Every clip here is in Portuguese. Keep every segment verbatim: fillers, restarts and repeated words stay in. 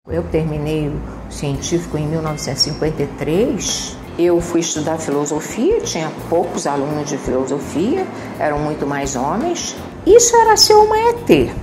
Eu terminei o científico em mil novecentos e cinquenta e três, eu fui estudar filosofia, tinha poucos alunos de filosofia, eram muito mais homens. Isso era ser uma E T.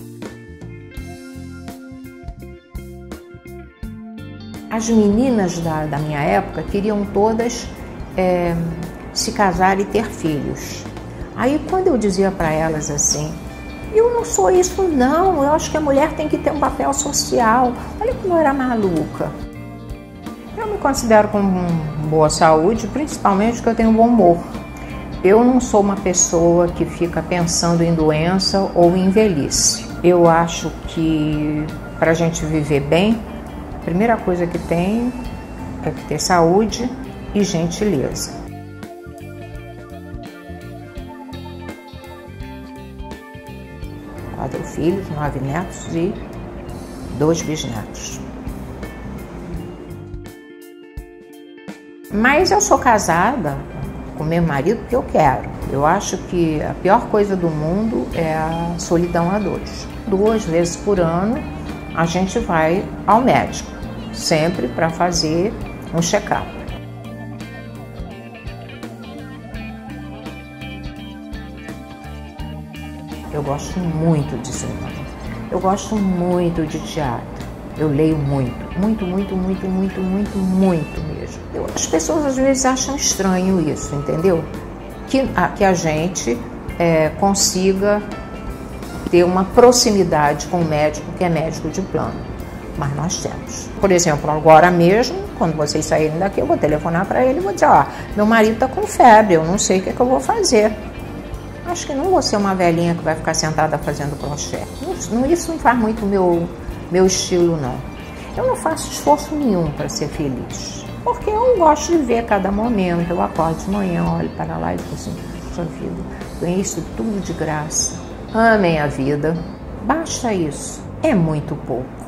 As meninas da, da minha época queriam todas é, se casar e ter filhos. Aí quando eu dizia para elas assim, eu não sou isso não, eu acho que a mulher tem que ter um papel social. Olha como eu era maluca. Eu me considero com boa saúde, principalmente porque eu tenho bom humor. Eu não sou uma pessoa que fica pensando em doença ou em velhice. Eu acho que para a gente viver bem, a primeira coisa que tem é que ter saúde e gentileza. Quatro filhos, nove netos e dois bisnetos. Mas eu sou casada com meu marido porque eu quero. Eu acho que a pior coisa do mundo é a solidão a dois. Duas vezes por ano a gente vai ao médico, sempre para fazer um check-up. Eu gosto muito de cinema. Eu gosto muito de teatro. Eu leio muito, muito, muito, muito, muito, muito, muito mesmo. Eu, as pessoas às vezes acham estranho isso, entendeu? Que a, que a gente é, consiga ter uma proximidade com o médico que é médico de plano. Mas nós temos. Por exemplo, agora mesmo, quando vocês saírem daqui, eu vou telefonar para ele e vou dizer, ó, meu marido está com febre, eu não sei o que, é que eu vou fazer. Acho que não vou ser uma velhinha que vai ficar sentada fazendo crochê. Isso, isso não faz muito meu, meu estilo, não. Eu não faço esforço nenhum para ser feliz. Porque eu gosto de ver cada momento. Eu acordo de manhã, olho para lá e digo assim, puxa vida, ganhei isso tudo de graça. Amem a vida. Basta isso. É muito pouco.